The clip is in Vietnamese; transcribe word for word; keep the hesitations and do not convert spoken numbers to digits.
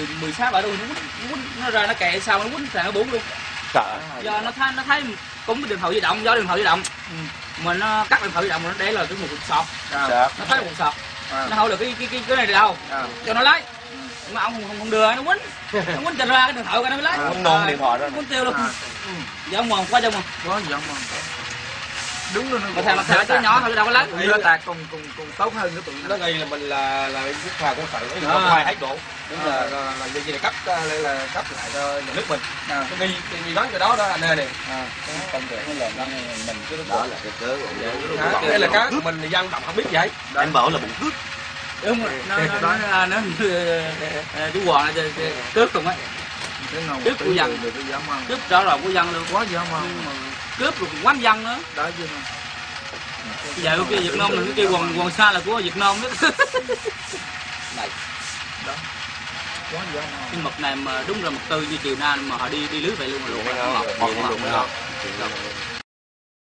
mười mười sáu bảy đôi nó quýnh, nó quýnh nó ra nó kệ sau nó quýnh sàn nó bốn luôn. Trời. Do nó thấy nó thấy cũng điện thoại di động, do điện thoại di động ừ. Mình nó cắt điện thoại di động nó để là cái một cục sọt. À. Nó thấy một cục sọt. À. Nó hỏi được cái cái cái cái này đi đâu. À. Cho nó lấy. Ừ. Mà ông không, không, không đưa nó quýnh. Nó quýnh trên ra cái điện thoại của nó mới lấy. À, nôn điện thoại đó. Quýnh tiêu luôn. À. Ừ. Dạ ông mòn quá trong không? Quá dạ ông mòn. Đúng luôn. Mà thằng mà thằng chứ nhỏ thôi đâu có lấy. Đưa tạc còn còn còn tốt hơn nữa tụi nó ghi là mình là là nước hòa của sự nó ngoài hết độ. Đúng là là là gì là cấp là cấp lại cho nhà nước mình. Nó ghi ghi nói cái đó đó anh ơi này. À, công việc nó làm mình cứ đó là cái cớ của đây là cá của mình dân đồng không biết vậy. Em bảo là bụng cướp. Đúng rồi. Nó nó nó nó chú Hoàng cướp không á. Cướp của dân. Cướp rõ ràng của dân luôn. Quá dã man. Cướp rồi quán dân nữa. Đó chứ mà. Giờ cái Việt Nam mình cái kêu Hoàng Hoàng Sa là của Việt Nam đó. Này. Đó. Quá dã man. Cái mực này mà đúng là mực tư như chiều nay mà họ đi đi lưới vậy luôn rồi luôn. Ngọt ngọt ngọt.